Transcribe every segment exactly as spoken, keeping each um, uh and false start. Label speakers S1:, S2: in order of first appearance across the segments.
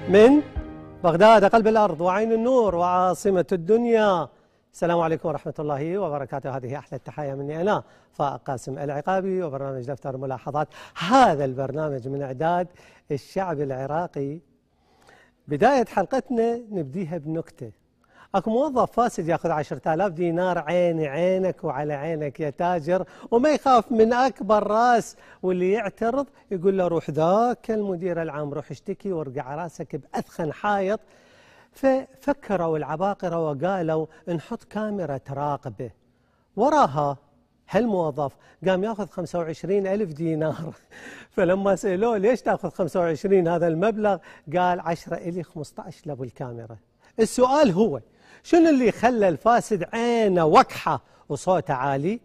S1: من بغداد قلب الأرض وعين النور وعاصمة الدنيا. السلام عليكم ورحمة الله وبركاته. هذه أحلى التحايا مني أنا فائق قاسم العقابي وبرنامج دفتر ملاحظات. هذا البرنامج من إعداد الشعب العراقي. بداية حلقتنا نبديها بنكتة. اكو موظف فاسد ياخذ عشرة آلاف دينار، عيني عينك وعلى عينك يا تاجر، وما يخاف من اكبر راس، واللي يعترض يقول له روح ذاك المدير العام، روح اشتكي وارقع راسك باثخن حائط. ففكروا العباقرة وقالوا نحط كاميرا تراقبه. وراها هالموظف قام ياخذ خمسة وعشرين ألف دينار. فلما سألوه ليش تاخذ خمسة وعشرين هذا المبلغ؟ قال عشرة إلي خمسة عشر لابو الكاميرا. السؤال هو شنو اللي خلى الفاسد عينه وكحة وصوته عالي؟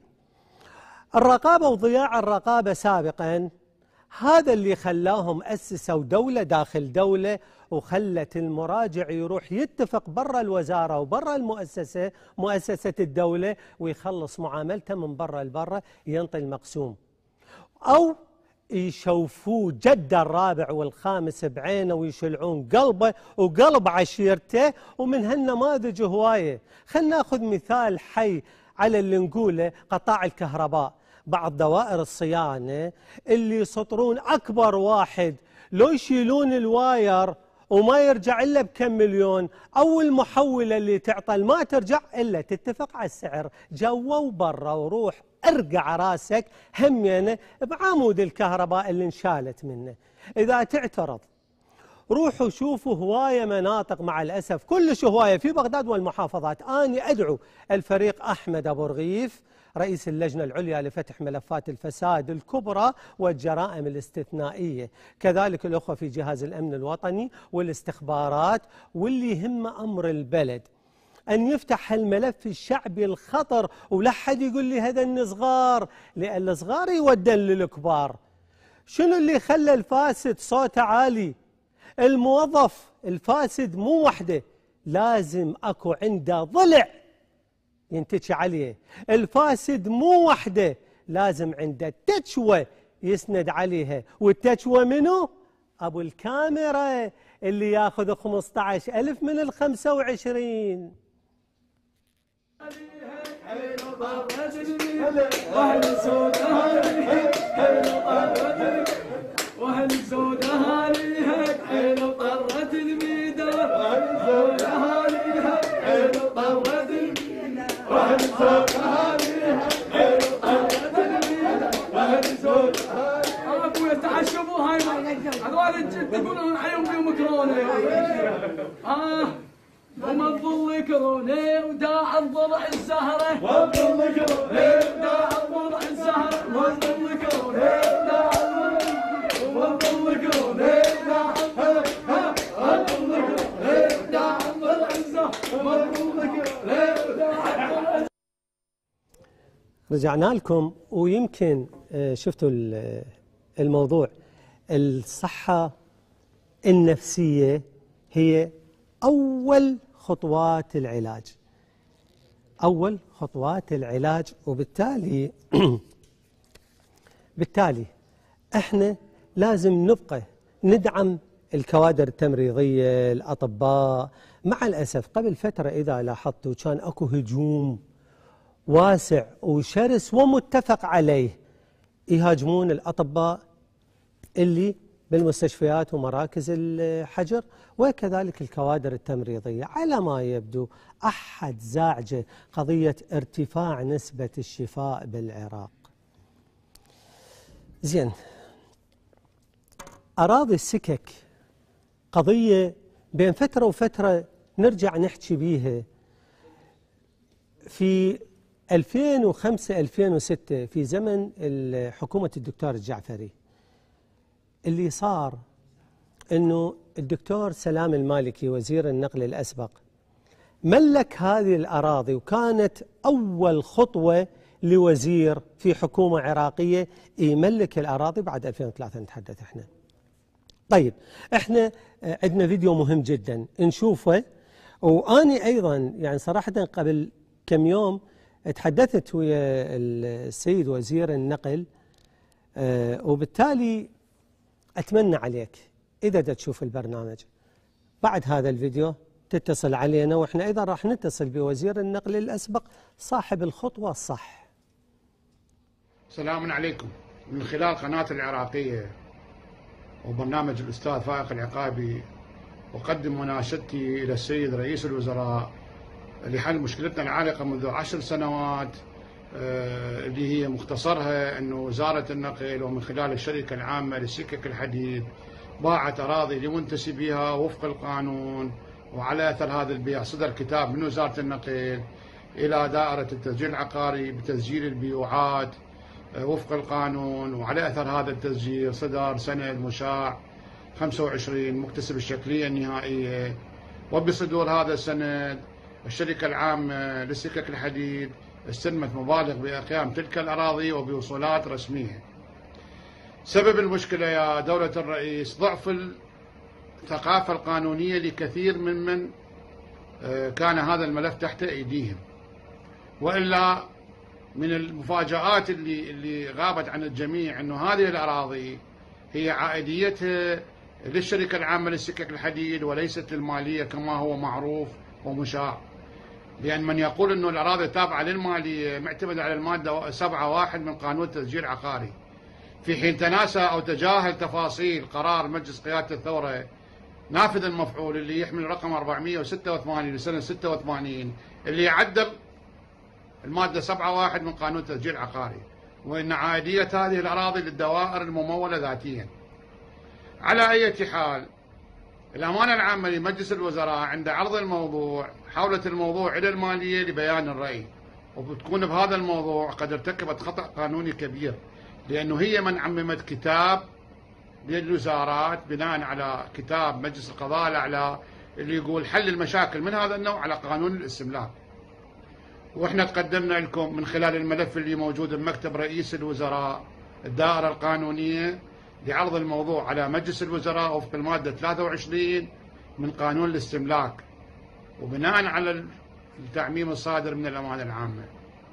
S1: الرقابة وضياع الرقابة سابقا، هذا اللي خلاهم أسسوا دولة داخل دولة، وخلت المراجع يروح يتفق برا الوزارة وبرا المؤسسة مؤسسة الدولة ويخلص معاملته من برا لبرا، ينطي المقسوم، أو يشوفوه جده الرابع والخامس بعينه ويشلعون قلبه وقلب عشيرته. ومن هالنماذج هوايه. خلينا ناخذ مثال حي على اللي نقوله. قطاع الكهرباء، بعض دوائر الصيانه اللي يسطرون اكبر واحد لو يشيلون الواير وما يرجع الا بكم مليون، او المحوله اللي تعطى ما ترجع الا تتفق على السعر جوا وبرا، وروح ارقع راسك همينه بعمود الكهرباء اللي انشالت منه. اذا تعترض روحوا شوفوا هوايه مناطق مع الاسف كلش هوايه في بغداد والمحافظات. اني ادعو الفريق احمد ابو رغيف رئيس اللجنة العليا لفتح ملفات الفساد الكبرى والجرائم الاستثنائية، كذلك الأخوة في جهاز الأمن الوطني والاستخبارات واللي يهم أمر البلد، أن يفتح الملف الشعبي الخطر. ولا حد يقول لي هذا صغار، لأن الصغار يودن للكبار. شنو اللي خلى الفاسد صوته عالي؟ الموظف الفاسد مو وحده، لازم أكو عنده ضلع ينتشي عليه. الفاسد مو وحده، لازم عنده تشوى يسند عليها. والتشوى منو؟ أبو الكاميرا اللي ياخذ خمسة عشر ألف من الخمسة وعشرين.
S2: وهل زود اهاليها حين طرت الميدان، زود اهاليها حين طرت الميدان، وهل زود اهاليها حين طرت الميدان، وهل زود اهاليها. ابويا تعشبوا هاي هذول تقولون عليهم فيهم كورونا. اه ومن ظل كورونا وداع الضلع الزهره، ومن ظل كورونا وداع الضلع الزهره، ومن ظل كورونا وداع
S1: رجعنا لكم. ويمكن شفتوا الموضوع. الصحة النفسية هي أول خطوات العلاج، أول خطوات العلاج. وبالتالي بالتالي احنا لازم نبقى ندعم الكوادر التمريضية، الأطباء. مع الأسف قبل فترة إذا لاحظتوا كان أكو هجوم واسع وشرس ومتفق عليه، يهاجمون الأطباء اللي بالمستشفيات ومراكز الحجر وكذلك الكوادر التمريضية. على ما يبدو أحد زاعجه قضية ارتفاع نسبة الشفاء بالعراق. زين، أراضي السكك قضية بين فترة وفترة نرجع نحكي بيها. في ألفين وخمسة ألفين وستة في زمن حكومة الدكتور الجعفري اللي صار أنه الدكتور سلام المالكي وزير النقل الأسبق ملك هذه الأراضي، وكانت أول خطوة لوزير في حكومة عراقية يملك الأراضي. بعد ألفين وثلاثة نتحدث احنا. طيب احنا عندنا فيديو مهم جدا نشوفه. وأني أيضا يعني صراحة قبل كم يوم تحدثت ويا السيد وزير النقل، وبالتالي أتمنى عليك إذا دا تشوف البرنامج بعد هذا الفيديو تتصل علينا، وإحنا أيضا راح نتصل بوزير النقل الأسبق صاحب الخطوة الصح.
S3: السلام عليكم. من خلال قناة العراقية وبرنامج الأستاذ فائق العقابي أقدم مناشدتي إلى السيد رئيس الوزراء لحل مشكلتنا العالقة منذ عشر سنوات، اللي هي مختصرها أنه وزارة النقل ومن خلال الشركة العامة للسكك الحديد باعت أراضي لمنتسبيها وفق القانون، وعلى أثر هذا البيع صدر كتاب من وزارة النقل إلى دائرة التسجيل العقاري بتسجيل البيوعات وفق القانون، وعلى أثر هذا التسجيل صدر سند مشاع خمسة وعشرين مكتسب الشكلية النهائية. وبصدور هذا السند الشركة العامة للسكك الحديد استلمت مبالغ بإقيام تلك الأراضي وبوصولات رسمية. سبب المشكلة يا دولة الرئيس ضعف الثقافة القانونية لكثير ممن كان هذا الملف تحت أيديهم، وإلا من المفاجآت اللي اللي غابت عن الجميع أنه هذه الأراضي هي عائديتها للشركة العامة للسكك الحديد وليست للمالية كما هو معروف ومشاع. لأن من يقول أنه الأراضي تابعة للمالية معتمد على المادة سبعة واحد من قانون تسجيل عقاري، في حين تناسى أو تجاهل تفاصيل قرار مجلس قيادة الثورة نافذ المفعول اللي يحمل رقم أربعمئة وستة وثمانين لسنة ستة وثمانين اللي يعدل المادة سبعة واحد من قانون تسجيل عقاري، وإن عائدية هذه الأراضي للدوائر الممولة ذاتيا. على أي حال، الأمانة العامة لمجلس الوزراء عند عرض الموضوع حولت الموضوع إلى المالية لبيان الرأي، وبتكون بهذا الموضوع قد ارتكبت خطأ قانوني كبير، لأنه هي من عممت كتاب للوزارات بناء على كتاب مجلس القضاء الأعلى اللي يقول حل المشاكل من هذا النوع على قانون الاستملاك. وإحنا قدمنا لكم من خلال الملف اللي موجود بمكتب رئيس الوزراء الدائرة القانونية لعرض الموضوع على مجلس الوزراء وفق المادة ثلاثة وعشرين من قانون الاستملاك، وبناء على التعميم الصادر من الأمانة العامة.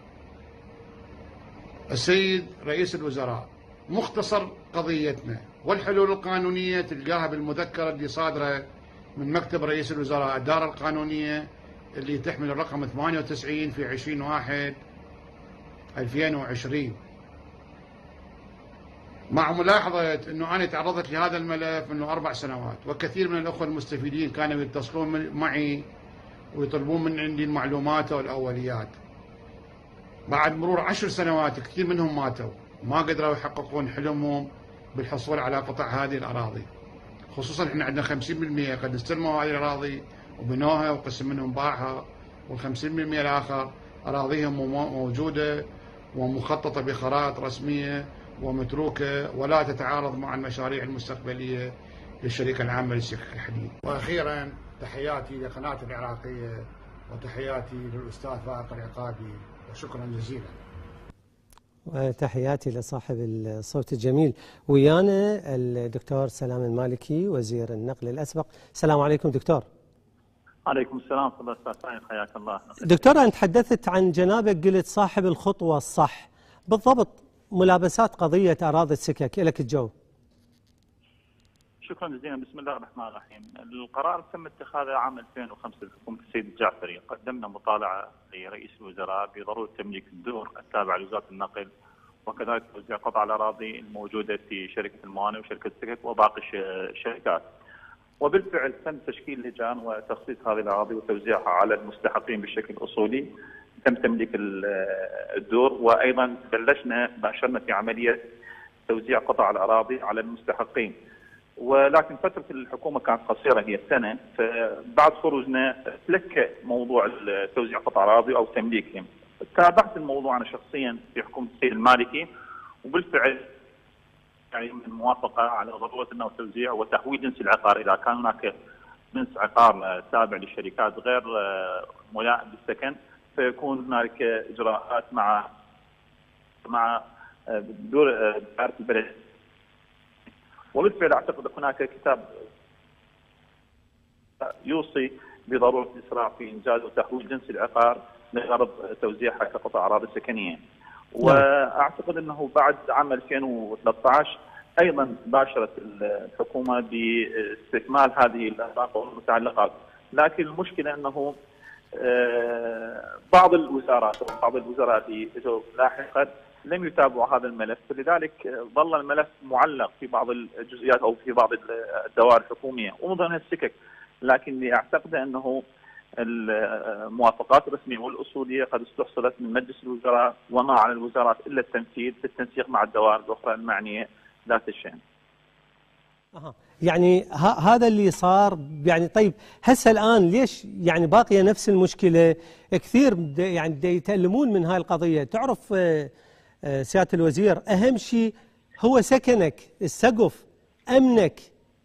S3: السيد رئيس الوزراء، مختصر قضيتنا والحلول القانونية تلقاها بالمذكرة اللي صادرة من مكتب رئيس الوزراء الدائرة القانونية اللي تحمل الرقم ثمانية وتسعين في عشرين واحد ألفين وعشرين، مع ملاحظة أنه أنا تعرضت لهذا الملف منه أربع سنوات، وكثير من الأخوة المستفيدين كانوا يتصلون معي ويطلبون من عندي المعلومات والأوليات. بعد مرور عشر سنوات كثير منهم ماتوا، ما قدروا يحققون حلمهم بالحصول على قطع هذه الأراضي، خصوصا احنا عندنا خمسين بالمئة قد استلموا هذه الأراضي وبنوها وقسم منهم باعها، والخمسين بالمئة الآخر أراضيهم موجودة ومخططة بخرائط رسمية ومتروكة ولا تتعارض مع المشاريع المستقبلية للشركة العامة للسكك الحديد. وأخيرا تحياتي لقناة العراقية وتحياتي للأستاذ فائق العقابي، وشكرا جزيلا.
S1: وتحياتي لصاحب الصوت الجميل. ويانا الدكتور سلام المالكي وزير النقل الأسبق. السلام عليكم دكتور.
S4: عليكم السلام ورحمة الله وبركاته، حياك الله.
S1: دكتور، أنت تحدثت عن جنابك قلت صاحب الخطوة الصح، بالضبط ملابسات قضية أراضي السكك، لك الجو.
S4: شكرا جزيلا. بسم الله الرحمن الرحيم. القرار تم اتخاذه عام ألفين وخمسة بحكومة السيد الجعفري. قدمنا مطالعة لرئيس الوزراء بضرورة تمليك الدور التابع لوزارة النقل، وكذلك توزيع قطع الأراضي الموجودة في شركة الموانئ وشركة السكك وباقي الشركات. وبالفعل تم تشكيل لجان وتخصيص هذه الأراضي وتوزيعها على المستحقين بالشكل الأصولي. تم تمليك الدور، وأيضا بلشنا باشرنا في عملية توزيع قطع الأراضي على المستحقين. ولكن فترة الحكومة كانت قصيرة، هي سنة، فبعد خروجنا تلكى موضوع توزيع قطع الأراضي أو تمليكهم. تابعت الموضوع أنا شخصيا في حكومة السيد المالكي، وبالفعل يعني من موافقة على ضرورة أنه توزيع وتحويل جنس العقار إذا كان هناك جنس عقار تابع للشركات غير ملائم للسكن، فيكون هناك إجراءات مع مع دور دائرة البلد. وبالفعل أعتقد هناك كتاب يوصي بضرورة الإسراع في إنجاز وتحويل جنس العقار لغرض توزيعها كقطع أراضي سكنية. وأعتقد أنه بعد عام ألفين وثلاثة عشر ايضا باشرت الحكومه باستكمال هذه الاوراق والمتعلقات، لكن المشكله انه بعض الوزارات او بعض الوزراء اللي اجوا لاحقا لم يتابعوا هذا الملف، فلذلك ظل الملف معلق في بعض الجزئيات او في بعض الدوائر الحكوميه ومن ضمنها السكك، لكن اللي اعتقد انه الموافقات الرسميه والاصوليه قد استحصلت من مجلس الوزراء، وما على الوزارات الا التنفيذ بالتنسيق مع الدوائر الاخرى المعنيه ذات الشان.
S1: أها. يعني هذا اللي صار. يعني طيب هسه الآن ليش يعني باقية نفس المشكلة؟ كثير يعني يتألمون من هاي القضية. تعرف سيادة الوزير، أهم شيء هو سكنك، السقف، أمنك.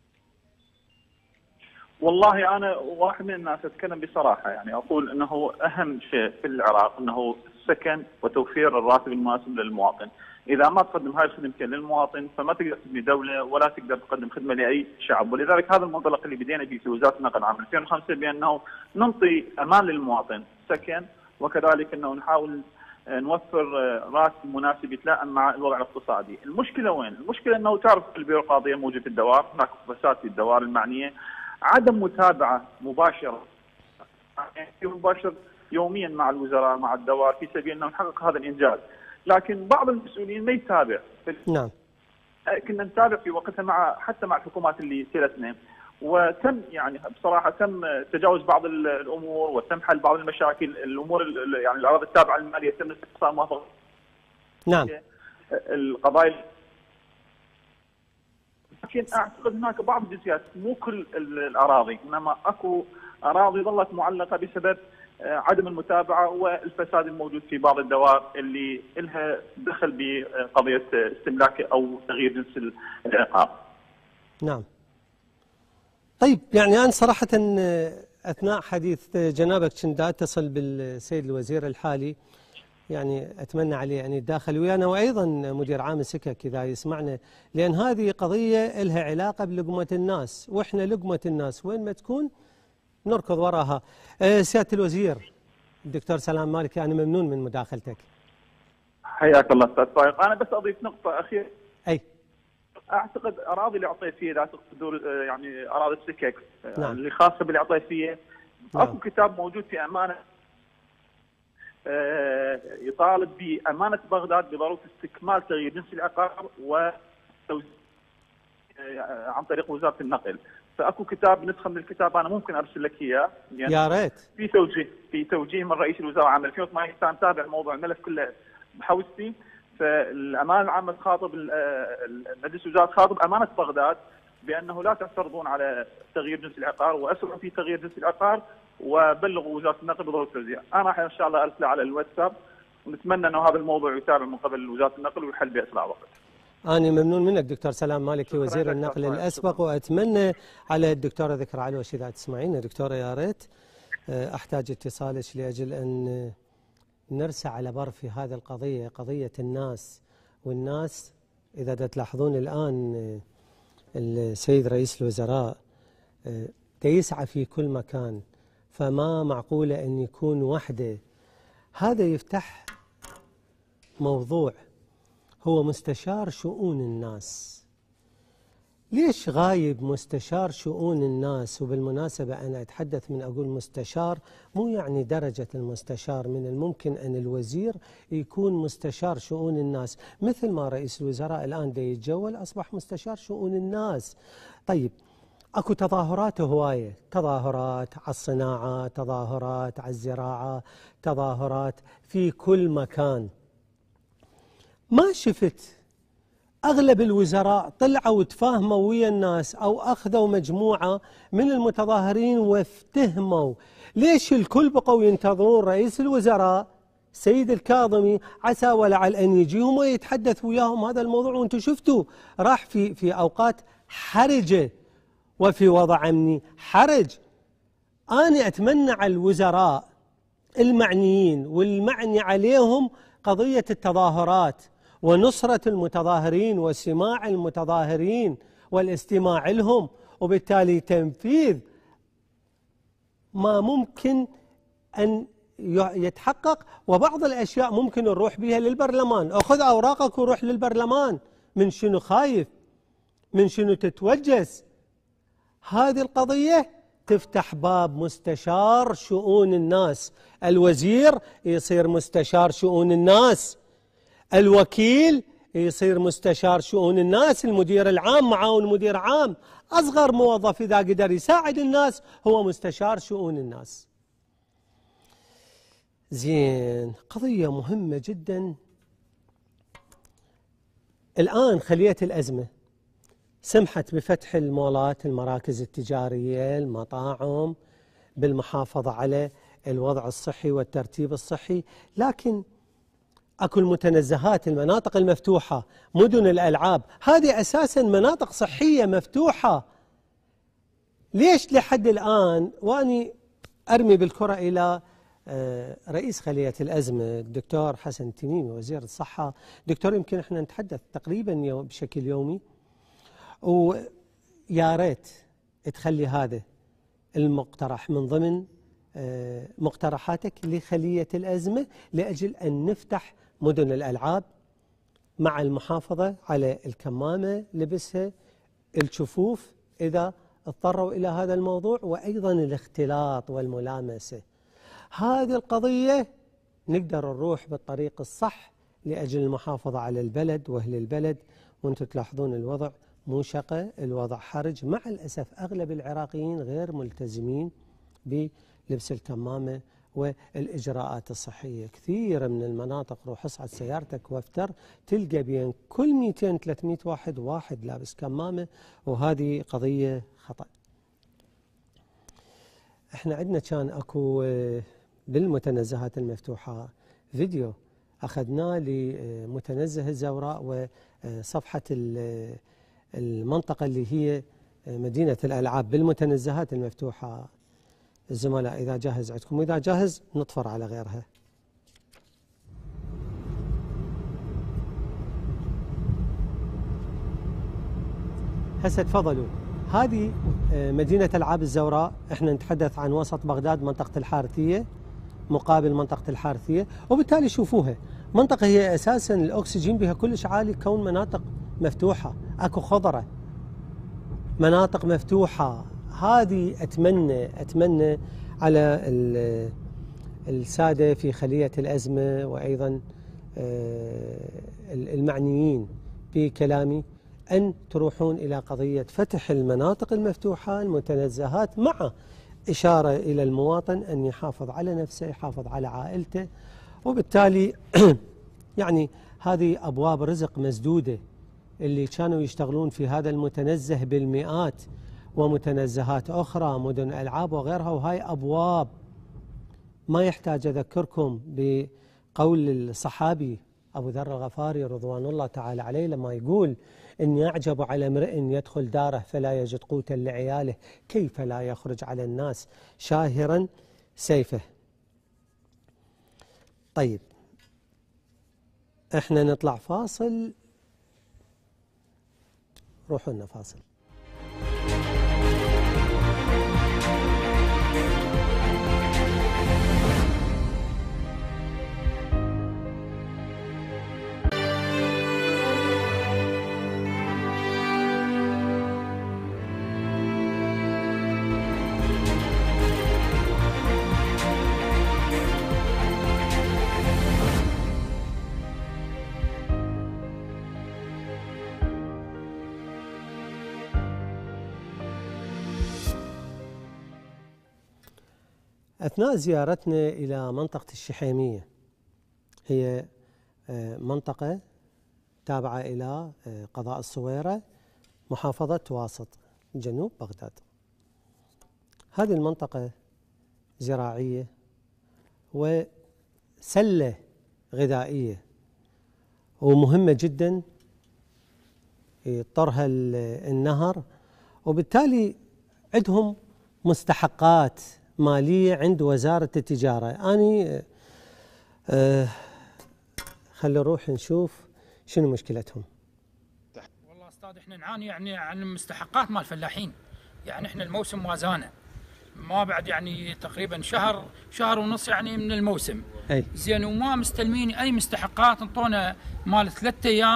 S4: والله أنا واحد من الناس أتكلم بصراحة، يعني أقول أنه أهم شيء في العراق أنه السكن وتوفير الراتب المناسب للمواطن. إذا ما تقدم هاي الخدمتين للمواطن فما تقدر تبني دولة ولا تقدر تقدم خدمة لأي شعب، ولذلك هذا المنطلق اللي بدينا فيه في وزارة النقل عام ألفين وخمسة بأنه ننطي أمان للمواطن، سكن، وكذلك أنه نحاول نوفر راتب مناسب يتلائم مع الوضع الاقتصادي. المشكلة وين؟ المشكلة أنه تعرف البيروقراطية موجودة في الدوائر، هناك فساد في الدوائر المعنية، عدم متابعة مباشرة مباشر يوميا مع الوزراء مع الدوائر في سبيل أنه نحقق هذا الإنجاز، لكن بعض المسؤولين ما يتابع.
S1: نعم.
S4: كنا نتابع في وقتها مع حتى مع الحكومات اللي سيرتنا، وتم يعني بصراحه تم تجاوز بعض الامور وتم حل بعض المشاكل، الامور يعني الاراضي التابعه للماليه تم استقصاء موافقه.
S1: نعم.
S4: القضايا، لكن اعتقد هناك بعض الجزئيات، مو كل الاراضي، انما اكو اراضي ظلت معلقه بسبب عدم المتابعه والفساد الموجود في بعض الدوائر اللي لها دخل بقضيه استملاك او تغيير جنس العقار.
S1: نعم. طيب يعني أنا صراحة أثناء حديث جنابك كنت أتصل بالسيد الوزير الحالي، يعني أتمنى عليه أن يتداخل ويانا، وأيضا مدير عام السكك إذا يسمعنا، لأن هذه قضية لها علاقة بلقمة الناس، وإحنا لقمة الناس وين ما تكون نركض وراها. أه سيادة الوزير الدكتور سلام مالكي، أنا ممنون من مداخلتك.
S4: حياك الله أستاذ فايق. أنا بس أضيف نقطة أخيرة.
S1: أي.
S4: اعتقد اراضي العطيفيه، لا تقصد يعني اراضي السكك،
S1: نعم.
S4: اللي خاصه بالعطيفيه،
S1: نعم.
S4: اكو كتاب موجود في امانه يطالب بامانه بغداد بضروره استكمال تغيير جنس العقار و عن طريق وزاره النقل. فاكو كتاب، نسخه من الكتاب انا ممكن ارسل لك اياه،
S1: يعني يا ريت.
S4: في توجيه في توجيه من رئيس الوزراء عام ألفين وثمانية كان تابع موضوع الملف كله بحوزتي. فالامانه العامه تخاطب مجلس الوزراء، تخاطب امانه بغداد بانه لا تعترضون على تغيير جنس العقار واسرعوا في تغيير جنس العقار وبلغوا وزاره النقل بضروره التوزيع. انا راح ان شاء الله ارسله على الواتساب، ونتمنى انه هذا الموضوع يتابع من قبل وزاره النقل ويحل باسرع وقت.
S1: أنا ممنون منك دكتور سلام مالكي وزير النقل الأسبق، وأتمنى على الدكتورة ذكرى علوش إذا تسمعين دكتورة يا ريت أحتاج اتصالك لأجل أن نرسى على بر في هذه القضية، قضية الناس. والناس إذا تلاحظون الآن السيد رئيس الوزراء يسعى في كل مكان، فما معقولة أن يكون وحده. هذا يفتح موضوع، هو مستشار شؤون الناس. ليش غايب مستشار شؤون الناس؟ وبالمناسبة أنا أتحدث من أقول مستشار، مو يعني درجة المستشار، من الممكن أن الوزير يكون مستشار شؤون الناس، مثل ما رئيس الوزراء الآن دا يتجول أصبح مستشار شؤون الناس. طيب أكو تظاهرات هواية، تظاهرات على الصناعة، تظاهرات على الزراعة، تظاهرات في كل مكان. ما شفت أغلب الوزراء طلعوا وتفاهموا ويا الناس أو أخذوا مجموعة من المتظاهرين وافتهموا. ليش الكل بقوا ينتظرون رئيس الوزراء سيد الكاظمي عسى ولعل أن يجيهم ويتحدث وياهم هذا الموضوع؟ وانتم شفتوا راح في في أوقات حرجة وفي وضع أمني حرج. أنا أتمنى على الوزراء المعنيين والمعني عليهم قضية التظاهرات ونصرة المتظاهرين وسماع المتظاهرين والاستماع لهم، وبالتالي تنفيذ ما ممكن أن يتحقق. وبعض الأشياء ممكن نروح بها للبرلمان، أخذ أوراقك وروح للبرلمان. من شنو خايف؟ من شنو تتوجس هذه القضية؟ تفتح باب مستشار شؤون الناس، الوزير يصير مستشار شؤون الناس، الوكيل يصير مستشار شؤون الناس، المدير العام معاون مدير عام، أصغر موظف إذا قدر يساعد الناس هو مستشار شؤون الناس. زين، قضية مهمة جدا. الآن خلية الأزمة سمحت بفتح المولات، المراكز التجارية، المطاعم، بالمحافظة على الوضع الصحي والترتيب الصحي، لكن أكو المتنزهات، المناطق المفتوحة، مدن الألعاب، هذه أساسا مناطق صحية مفتوحة. ليش لحد الآن؟ وأني أرمي بالكرة إلى رئيس خلية الأزمة الدكتور حسن التميمي وزير الصحة. دكتور، يمكن احنا نتحدث تقريبا بشكل يومي، ويا ريت تخلي هذا المقترح من ضمن مقترحاتك لخلية الأزمة لأجل أن نفتح مدن الألعاب مع المحافظة على الكمامة لبسها، الشفوف إذا اضطروا إلى هذا الموضوع، وأيضا الاختلاط والملامسة. هذه القضية نقدر نروح بالطريق الصح لأجل المحافظة على البلد وأهل البلد. وانتم تلاحظون الوضع مو شقة، الوضع حرج. مع الأسف أغلب العراقيين غير ملتزمين بلبس الكمامة والإجراءات الصحية. كثير من المناطق روح اصعد سيارتك وافتر تلقى بين كل مئتين ثلاثمئة واحد واحد لابس كمامة، وهذه قضية خطأ. احنا عندنا كان اكو بالمتنزهات المفتوحة فيديو أخذناه لمتنزه الزوراء وصفحة المنطقة اللي هي مدينة الألعاب بالمتنزهات المفتوحة. الزملاء إذا جاهز عندكم، وإذا جاهز نطفر على غيرها. هسه تفضلوا، هذه مدينة ألعاب الزوراء. احنا نتحدث عن وسط بغداد، منطقة الحارثية، مقابل منطقة الحارثية. وبالتالي شوفوها، منطقة هي أساسا الأكسجين بها كلش عالي، كون مناطق مفتوحة، أكو خضرة، مناطق مفتوحة. هذه أتمنى أتمنى على السادة في خلية الأزمة وأيضا المعنيين بكلامي أن تروحون إلى قضية فتح المناطق المفتوحة، المتنزهات، مع إشارة إلى المواطن أن يحافظ على نفسه، يحافظ على عائلته. وبالتالي يعني هذه أبواب رزق مسدودة. اللي كانوا يشتغلون في هذا المتنزه بالمئات ومتنزهات أخرى، مدن ألعاب وغيرها، وهاي أبواب ما يحتاج أذكركم بقول الصحابي أبو ذر الغفاري رضوان الله تعالى عليه لما يقول: إن يعجب على امرئ يدخل داره فلا يجد قوتا لعياله كيف لا يخرج على الناس شاهرا سيفه. طيب، احنا نطلع فاصل، روحوا لنا فاصل. أثناء زيارتنا إلى منطقة الشحيمية، هي منطقة تابعة إلى قضاء الصويرة، محافظة واسط جنوب بغداد. هذه المنطقة زراعية وسلة غذائية ومهمة جدا، يطرها النهر، وبالتالي عندهم مستحقات مالية عند وزارة التجارة. أنا أه خلي نروح نشوف شنو مشكلتهم.
S5: والله أستاذ، إحنا نعاني يعني عن مستحقات مال الفلاحين. يعني إحنا الموسم موازانة، ما بعد يعني تقريبا شهر شهر ونص يعني من الموسم. أي. زين، وما مستلمين أي مستحقات. انطونا مال ثلاثة أيام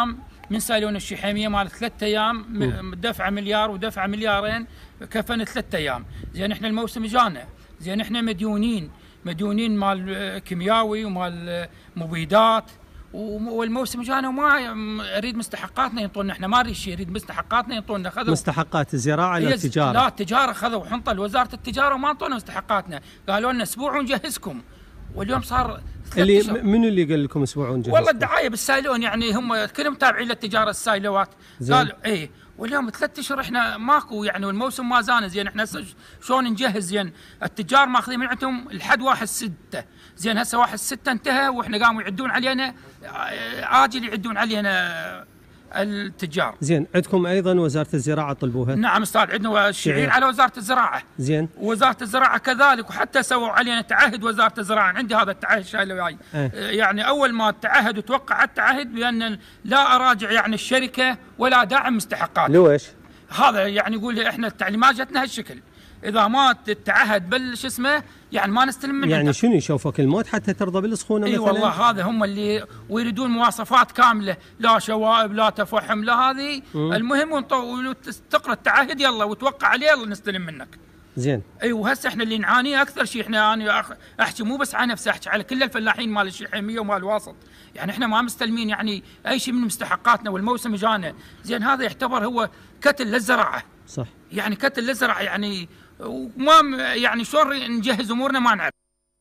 S5: من سالون الشحيميه مال ثلاثة ايام دفعه مليار ودفعه مليارين كفن ثلاثة ايام. زين احنا الموسم جانا، زين احنا مديونين مديونين مال كيمياوي ومال مبيدات، والموسم جانا وما اريد مستحقاتنا ينطونا، احنا ما نريد شيء، نريد مستحقاتنا ينطونا. خذوا
S1: مستحقات الزراعه لا التجاره؟
S5: لا التجاره خذوا حنطه لوزاره التجاره وما انطونا مستحقاتنا، قالوا لنا اسبوع ونجهزكم، واليوم صار
S1: اللي منو اللي قال لكم اسبوع ونجهزكم؟
S5: والله الدعايه بالسايلون، يعني هم كلهم تابعين للتجاره السايلوات، قالوا اي. واليوم ثلاث اشهر احنا ماكو يعني، والموسم ما زان. زين احنا هسه شلون نجهز؟ زين التجار ماخذين من عندهم لحد واحد ستة، زين هسه واحد ستة انتهى واحنا قاموا يعدون علينا عاجل، يعدون علينا التجار.
S1: زين عندكم ايضا وزاره الزراعه طلبوها؟
S5: نعم استاذ، عندنا الشعير على وزاره الزراعه.
S1: زين
S5: وزاره الزراعه كذلك، وحتى سووا علينا تعهد وزاره الزراعه، عندي هذا التعهد شايله وياي. أه. يعني اول ما التعهد وتوقع التعهد بان لا اراجع يعني الشركه ولا داعم مستحقات.
S1: ليش؟
S5: هذا يعني يقول لي احنا التعليمات جتنا هالشكل، اذا ما تتعهد بالش اسمه يعني ما نستلم منك.
S1: يعني شنو يشوفك الموت حتى ترضى بالسخونه؟
S5: اي والله هذا هم اللي ويريدون مواصفات كامله، لا شوائب لا تفحم لا هذه. المهم وتقرا التعهد يلا وتوقع عليه يلا نستلم منك.
S1: زين
S5: اي وهسه احنا اللي نعانيه اكثر شيء، احنا انا احكي مو بس على نفسي، احكي على كل الفلاحين مال الشحيميه ومال الواسط، يعني احنا ما مستلمين يعني اي شيء من مستحقاتنا، والموسم جانا. زين هذا يعتبر هو كتل للزراعه.
S1: صح،
S5: يعني كتل للزراعه يعني، وما يعني شلون نجهز امورنا ما نعرف.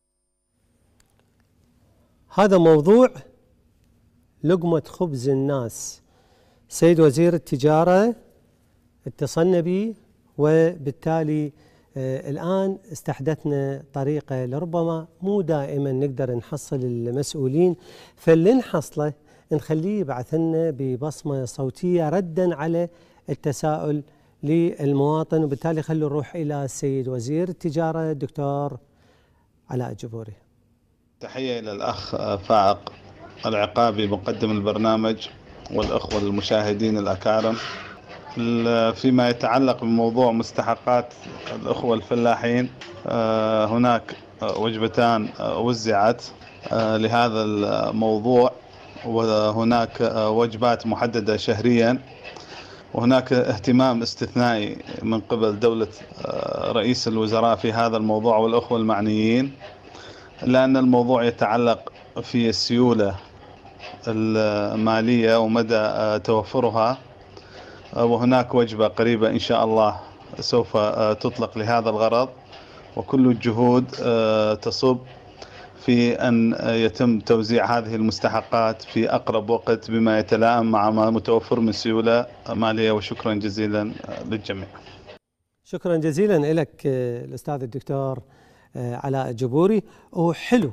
S1: هذا موضوع لقمة خبز الناس. سيد وزير التجارة اتصلنا به، وبالتالي آه الآن استحدثنا طريقة لربما مو دائما نقدر نحصل المسؤولين، فاللي نحصله نخليه يبعث لنا ببصمة صوتية ردا على التساؤل للمواطن، وبالتالي خلوا نروح إلى السيد وزير التجارة الدكتور علاء الجبوري.
S6: تحية إلى الأخ فائق العقابي مقدم البرنامج والأخوة المشاهدين الأكارم. فيما يتعلق بموضوع مستحقات الأخوة الفلاحين، هناك وجبتان وزعت لهذا الموضوع، وهناك وجبات محددة شهريا، وهناك اهتمام استثنائي من قبل دولة رئيس الوزراء في هذا الموضوع والأخوة المعنيين، لأن الموضوع يتعلق في السيولة المالية ومدى توفرها. وهناك وجبة قريبة إن شاء الله سوف تطلق لهذا الغرض، وكل الجهود تصب في أن يتم توزيع هذه المستحقات في أقرب وقت بما يتلائم مع ما متوفر من سيولة مالية. وشكرا جزيلا للجميع.
S1: شكرا جزيلا لك الأستاذ الدكتور علاء الجبوري. وحلو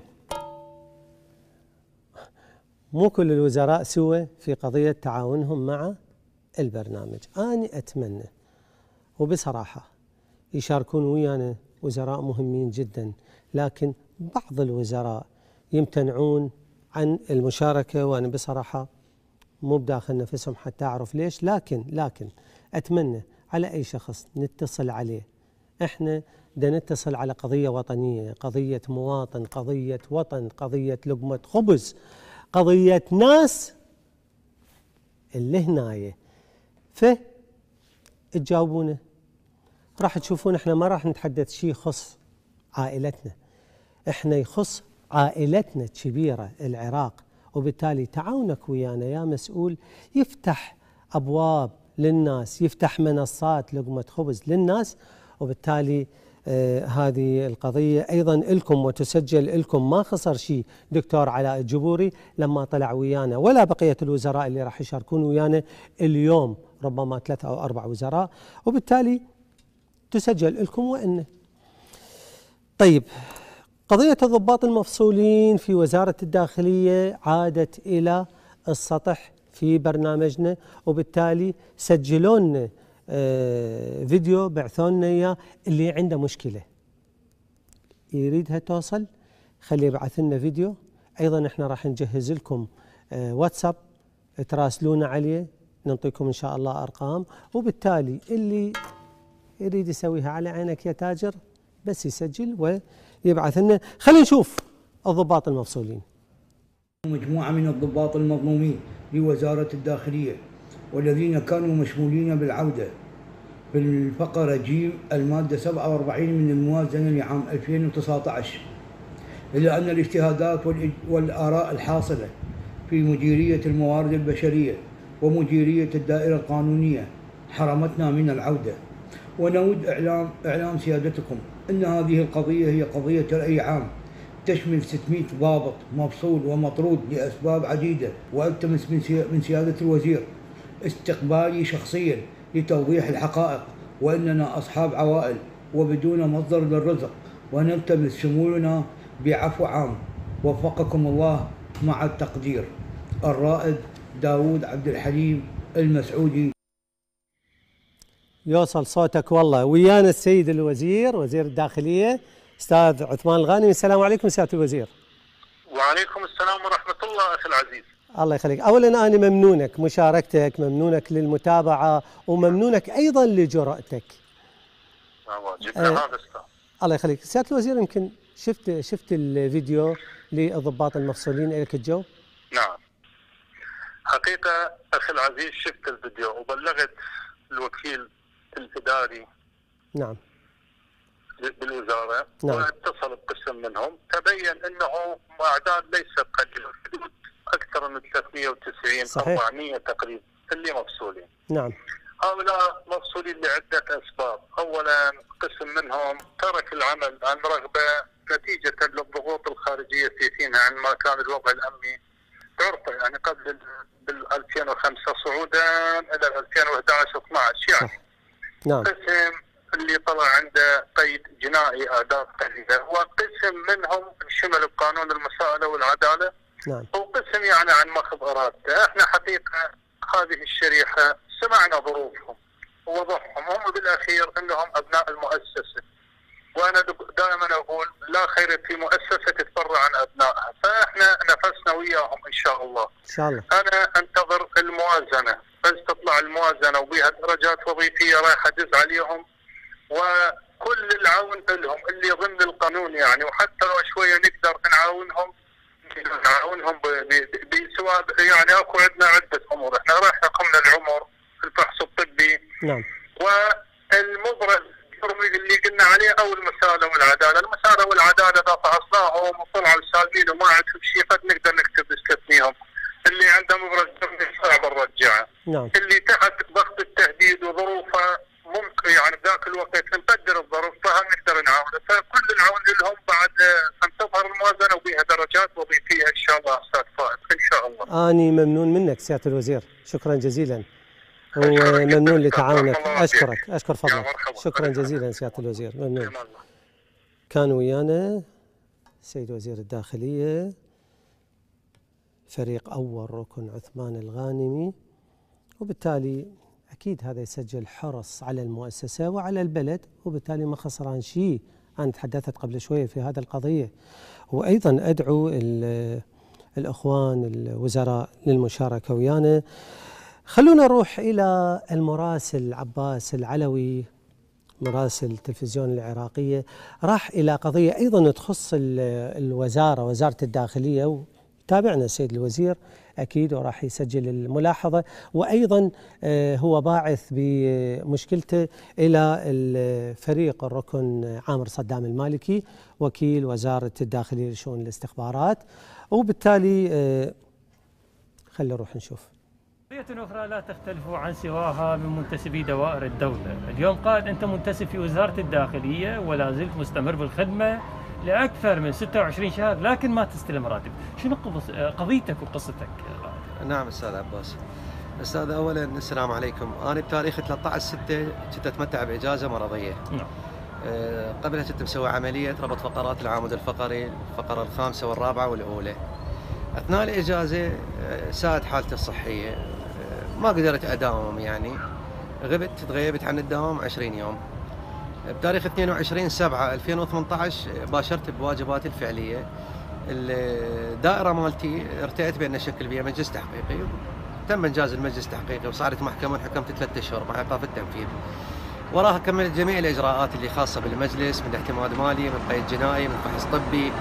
S1: مو كل الوزراء سوى في قضية تعاونهم مع البرنامج. أنا أتمنى وبصراحة يشاركون ويانا وزراء مهمين جدا، لكن بعض الوزراء يمتنعون عن المشاركة، وأنا بصراحة مو بداخل نفسهم حتى أعرف ليش. لكن لكن أتمنى على أي شخص نتصل عليه، إحنا بدنا نتصل على قضية وطنية، قضية مواطن، قضية وطن، قضية لقمة خبز، قضية ناس اللي هناية. فتجاوبونا، راح تشوفون احنا ما راح نتحدث شيء يخص عائلتنا، احنا يخص عائلتنا الكبيرة العراق، وبالتالي تعاونك ويانا يا مسؤول يفتح أبواب للناس، يفتح منصات لقمة خبز للناس. وبالتالي آه هذه القضية أيضا لكم وتسجل لكم. ما خسر شيء دكتور علاء الجبوري لما طلع ويانا، ولا بقية الوزراء اللي راح يشاركون ويانا اليوم، ربما ثلاثة أو أربع وزراء، وبالتالي تسجل لكم وإن. طيب، قضية الضباط المفصولين في وزارة الداخلية عادت إلى السطح في برنامجنا، وبالتالي سجلوا لنا آه فيديو بعثوا لنا إياه. اللي عنده مشكلة يريدها توصل خليه يبعث لنا فيديو. أيضا احنا راح نجهز لكم آه واتساب تراسلونا عليه، نعطيكم إن شاء الله أرقام، وبالتالي اللي يريد يسويها على عينك يا تاجر بس يسجل ويبعث لنا. خلينا نشوف الضباط المفصولين.
S7: مجموعة من الضباط المظلومين لوزارة الداخلية والذين كانوا مشمولين بالعودة بالفقرة جيم المادة سبعة وأربعين من الموازنة لعام ألفين وتسعة عشر، إلا أن الاجتهادات والآراء الحاصلة في مديرية الموارد البشرية ومديرية الدائرة القانونية حرمتنا من العودة. ونود إعلام إعلام سيادتكم أن هذه القضية هي قضية رأي عام تشمل ستمئة ضابط مفصول ومطرود لأسباب عديدة، وألتمس من سيادة الوزير استقبالي شخصيا لتوضيح الحقائق، وأننا أصحاب عوائل وبدون مصدر للرزق، ونلتمس شمولنا بعفو عام. وفقكم الله مع التقدير. الرائد داود عبد الحليم المسعودي.
S1: يوصل صوتك والله. ويانا السيد الوزير وزير الداخلية أستاذ عثمان الغانمي. السلام عليكم سيادة الوزير.
S8: وعليكم السلام ورحمة الله أخي العزيز.
S1: الله يخليك. أولا أنا ممنونك مشاركتك، ممنونك للمتابعة، وممنونك أيضا لجرأتك.
S8: واجبنا
S1: آه
S8: هذا أستاذ.
S1: الله يخليك. سيادة الوزير يمكن شفت شفت الفيديو للضباط المفصولين إليك الجو؟
S8: نعم. حقيقة أخي العزيز شفت الفيديو وبلغت الوكيل الإداري
S1: نعم
S8: بالوزارة.
S1: نعم.
S8: واتصل بقسم منهم، تبين أنه أعداد ليست قليلة، أكثر من ثلاثمئة وتسعين أربعمئة تقريبا اللي مفصولين.
S1: نعم.
S8: هؤلاء مفصولين لعدة أسباب. أولا قسم منهم ترك العمل عن رغبة نتيجة للضغوط الخارجية في سيناء عن ما كان الوضع الأمني تعرفه يعني قبل بال ألفين وخمسة صعودا إلى ألفين وأحد عشر اثني عشر يعني.
S1: نعم.
S8: قسم اللي طلع عنده قيد جنائي أعداد قليلة، وقسم منهم شمل بقانون المساءلة والعدالة.
S1: نعم.
S8: وقسم يعني عن مخض إرادته. احنا حقيقة هذه الشريحة سمعنا ظروفهم ووضحهم، هم بالأخير أنهم أبناء المؤسسة، وأنا دائما أقول لا خير في مؤسسة تتفرع عن أبنائها، فإحنا نفسنا وياهم إن شاء الله.
S1: إن شاء الله.
S8: أنا أنتظر الموازنة، بس تطلع الموازنة وبها درجات وظيفية رايحة أدز عليهم، وكل العون لهم اللي ضمن القانون يعني، وحتى لو شوية نقدر نعاونهم نعاونهم بسواء يعني اكو عندنا عدة أمور. إحنا راح يقمنا العمر في الفحص الطبي.
S1: نعم.
S8: والمبرز اللي قلنا عليه او المساءله والعداله، المساءله والعداله اذا فحصناهم وطلعوا سالمين وما عندهم شيء قد نقدر نكتب نستثنيهم. اللي عنده مبرز صعب نرجعه.
S1: نعم.
S8: اللي تحت ضغط التهديد وظروفه ممكن يعني ذاك الوقت نقدر الظروف فهم نقدر نعاونه، فكل العون لهم بعد ان تظهر الموازنه وبها درجات وظيفيه ان شاء الله استاذ فائد ان شاء الله.
S1: اني ممنون منك سياده الوزير، شكرا جزيلا. وممنون لتعاونك. اشكرك اشكر فضلك. شكرا جزيلا سياده الوزير، ممنون. كان ويانا السيد وزير الداخليه فريق اول ركن عثمان الغانمي، وبالتالي أكيد هذا يسجل حرص على المؤسسة وعلى البلد، وبالتالي ما خسران شيء. أنا تحدثت قبل شوية في هذا القضية، وأيضا أدعو الأخوان الوزراء للمشاركة ويانا. خلونا نروح إلى المراسل عباس العلوي مراسل التلفزيون العراقية، راح إلى قضية أيضا تخص الوزارة وزارة الداخلية، تابعنا السيد الوزير أكيد وراح يسجل الملاحظة، وأيضا هو باعث بمشكلته إلى الفريق الركن عامر صدام المالكي وكيل وزارة الداخلية لشؤون الاستخبارات، وبالتالي خلينا نروح نشوف.
S9: قضية أخرى لا تختلف عن سواها من منتسبي دوائر الدولة. اليوم قائد أنت منتسب في وزارة الداخلية ولا زلت مستمر بالخدمة لأكثر من ستة وعشرين شهر، لكن ما تستلم راتب. شنو قضيتك وقصتك؟
S10: نعم أستاذ عباس. أستاذ أولا السلام عليكم. أنا بتاريخ ثلاثة عشر ستة كنت أتمتع بإجازة مرضية. نعم. أه قبلها كنت مسوي عملية ربط فقرات العمود الفقري، الفقرة الخامسة والرابعة والأولى. أثناء الإجازة ساءت حالتي الصحية، ما قدرت أداوم يعني، غبت تغيبت عن الدوام عشرين يوم. بتاريخ اثنين وعشرين سبعة ألفين وثمانية عشر باشرت بواجباتي الفعلية. الدائرة مالتي ارتأت بأن أشكل بها مجلس تحقيقي، تم إنجاز المجلس التحقيقي وصارت محكمة وحكمت ثلاثة أشهر مع إيقاف التنفيذ. وراها كملت جميع الإجراءات اللي خاصة بالمجلس، من اعتماد مالي، من قيد جنائي، من فحص طبي،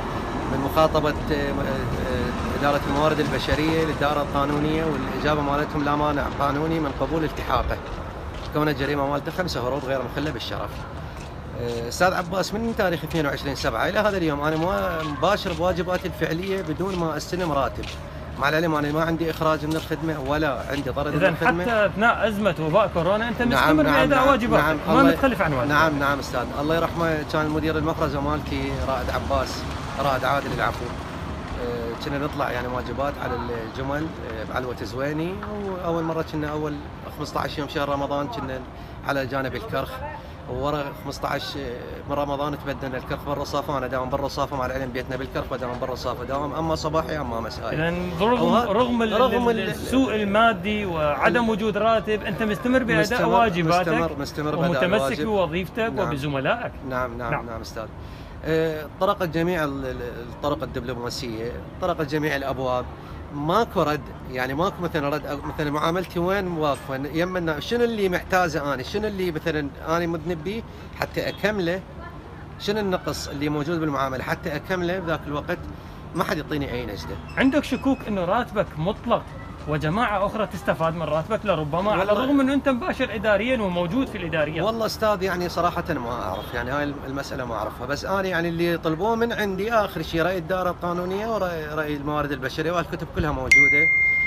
S10: من مخاطبة إدارة الموارد البشرية للدائرة القانونية، والإجابة مالتهم لا مانع قانوني من قبول التحاقه، كون الجريمة مالته خمسة هروب غير مخلة بالشرف. أستاذ عباس، من تاريخ اثنين وعشرين سبعة إلى هذا اليوم أنا مباشر بواجباتي الفعلية بدون ما أستلم راتب، مع العلم أنا ما عندي إخراج من الخدمة ولا عندي طرد من الخدمة.
S9: إذا حتى أثناء أزمة وباء كورونا أنت مستمر
S10: نعم
S9: بأداء
S10: نعم
S9: واجباتك،
S10: نعم
S9: ما متخلف عن واجباتك.
S10: نعم نعم أستاذ، الله يرحمه كان مدير المفرزة مالتي رائد عباس، رائد عادل العفو. كنا نطلع يعني واجبات على الجمل بعلوة زويني، وأول مرة كنا أول خمسة عشر يوم شهر رمضان كنا على جانب الكرخ، وورا خمسة عشر من رمضان تبدلنا الكرخ برا الصافة، أنا داوم برا الصافة مع العلم بيتنا بالكرخ وداوم برا الصافة داوم، أما صباحي أما مسائي.
S9: إذا رغم رغم, رغم السوء المادي وعدم وجود راتب أنت مستمر بأداء مستمر واجباتك،
S10: مستمر مستمر
S9: ومتمسك بوظيفتك نعم وبزملائك.
S10: نعم نعم نعم, نعم أستاذ. طرقت جميع الطرق الدبلوماسية، طرقت جميع الأبواب، ماكو رد، يعني ماكو مثلا رد. مثلا معاملتي وين واقفه يمنا، شنو اللي محتاجه انا، شنو اللي مثلا انا مذنب به حتى اكمله، شنو النقص اللي موجود بالمعامله حتى اكمله بذاك الوقت، ما حد يعطيني اي نجده.
S9: عندك شكوك انه راتبك مطلق وجماعه اخرى تستفاد من راتبك لربما، على الرغم انه انت مباشر اداريا وموجود في الاداريات؟
S10: والله استاذ يعني صراحه ما اعرف، يعني هاي المساله ما اعرفها، بس انا يعني اللي يطلبوه من عندي اخر شيء راي الدائره القانونيه وراي الموارد البشريه، والكتب كلها موجوده.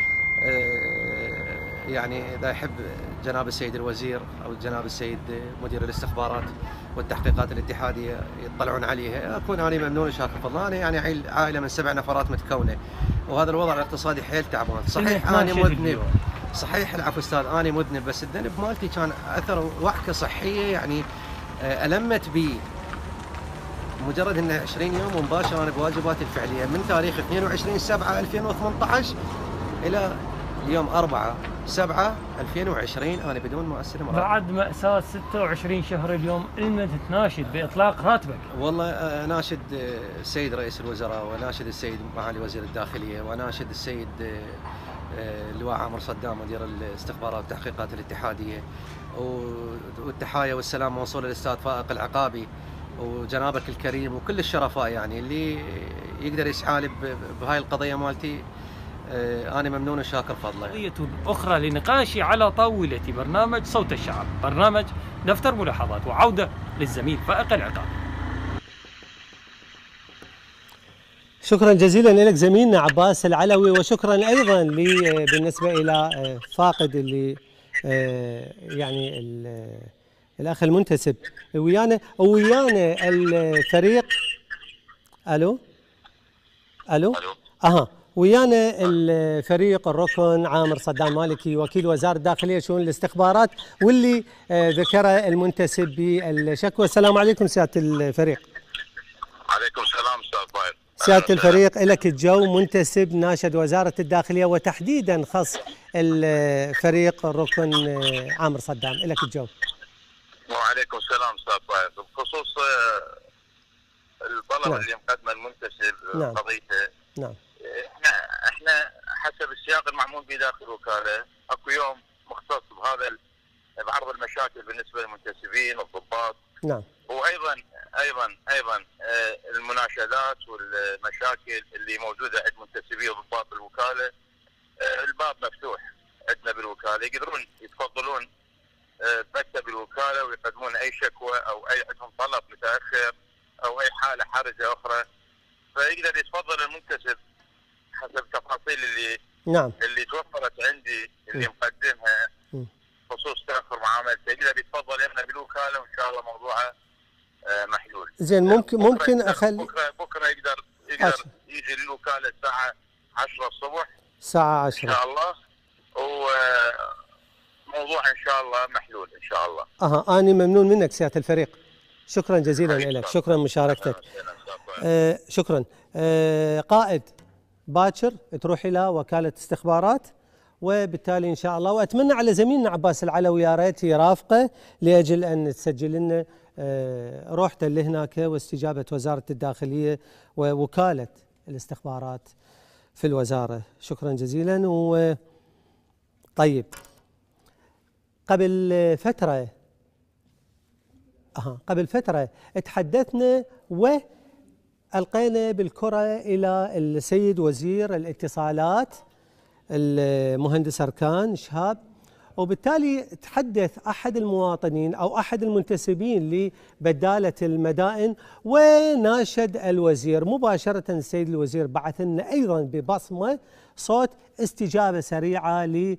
S10: يعني اذا يحب جناب السيد الوزير او جناب السيد مدير الاستخبارات والتحقيقات الاتحاديه يطلعون عليها، اكون انا ممنون وشاكر فضلا. انا يعني عائله من سبع نفرات متكونه، وهذا الوضع الاقتصادي حيل تعبان. صحيح انا مذنب، صحيح العفو استاذ انا مذنب، بس الذنب مالتي كان اثر وعكه صحيه يعني المت بي مجرد انه عشرين يوم مباشره انا بواجباتي الفعليه من تاريخ اثنين وعشرين سبعة ألفين وثمانية عشر الى اليوم أربعة سبعة ألفين وعشرين انا بدون ما استلم راتب.
S9: بعد مأساة ستة وعشرين شهر اليوم المت تناشد باطلاق راتبك.
S10: والله اناشد السيد رئيس الوزراء، وناشد السيد معالي وزير الداخليه، وناشد السيد اللواء عامر صدام مدير الاستخبارات والتحقيقات الاتحاديه، والتحايا والسلام موصول للاستاذ فائق العقابي وجنابك الكريم وكل الشرفاء يعني اللي يقدر يسعى لي بهاي القضيه مالتي. أنا ممنون وشاكر فضله.
S9: قضية أخرى لنقاشي على طاولة برنامج صوت الشعب، برنامج دفتر ملاحظات، وعودة للزميل فائق العقابي.
S1: شكرا جزيلا لك زميلنا عباس العلوي، وشكرا أيضا لي بالنسبة إلى فاقد اللي يعني الأخ المنتسب ويانا ويانا الفريق. ألو ألو أها ويانا الفريق الركن عامر صدام مالكي وكيل وزارة الداخلية شؤون الاستخبارات، واللي ذكره المنتسب بالشكوى. السلام عليكم سيادة الفريق.
S8: عليكم السلام استاذ فايز.
S1: سيادة الفريق لك الجو، منتسب ناشد وزارة الداخلية وتحديدا خص الفريق الركن عامر صدام، لك الجو.
S8: وعليكم السلام استاذ فايز. بخصوص الطلب نعم. اللي مقدمه المنتسب
S1: نعم.
S8: قضيته
S1: نعم.
S8: احنا احنا حسب السياق المعمول به داخل الوكاله اكو يوم مختص بهذا بعرض المشاكل بالنسبه للمنتسبين والضباط.
S1: نعم.
S8: وايضا ايضا ايضا المناشدات والمشاكل اللي موجوده عند منتسبي وضباط الوكاله. الباب مفتوح عندنا بالوكاله، يقدرون يتفضلون بمكتب الوكاله ويقدمون اي شكوى او اي عندهم طلب متاخر او اي حاله حرجه اخرى، فيقدر يتفضل المنتسب حسب التفاصيل اللي
S1: نعم
S8: اللي توفرت عندي اللي م. مقدمها خصوص تاخر معاملته، يقدر يتفضل يمنا بالوكاله وان شاء الله موضوعه محلول.
S1: زين ممكن
S8: بكرة
S1: ممكن اخلي
S8: بكره بكره يقدر يقدر عشر. يجي للوكاله الساعه عشرة الصبح
S1: الساعه عشرة
S8: ان شاء الله، وموضوع ان شاء الله محلول ان شاء الله.
S1: اها انا ممنون منك سياده الفريق، شكرا جزيلا لك، شكرا مشاركتك. آه شكرا. آه قائد باكر تروح الى وكاله استخبارات، وبالتالي ان شاء الله واتمنى على زميلنا عباس العلوي يا ريت يرافقه لاجل ان تسجل لنا آه روحته اللي هناك واستجابه وزاره الداخليه ووكاله الاستخبارات في الوزاره. شكرا جزيلا. و طيب قبل فتره اها قبل فتره تحدثنا و ألقينا بالكرة إلى السيد وزير الاتصالات المهندس أركان شهاب، وبالتالي تحدث أحد المواطنين أو أحد المنتسبين لبدالة المدائن وناشد الوزير مباشرة. السيد الوزير بعث لنا أيضا ببصمة صوت استجابة سريعة لل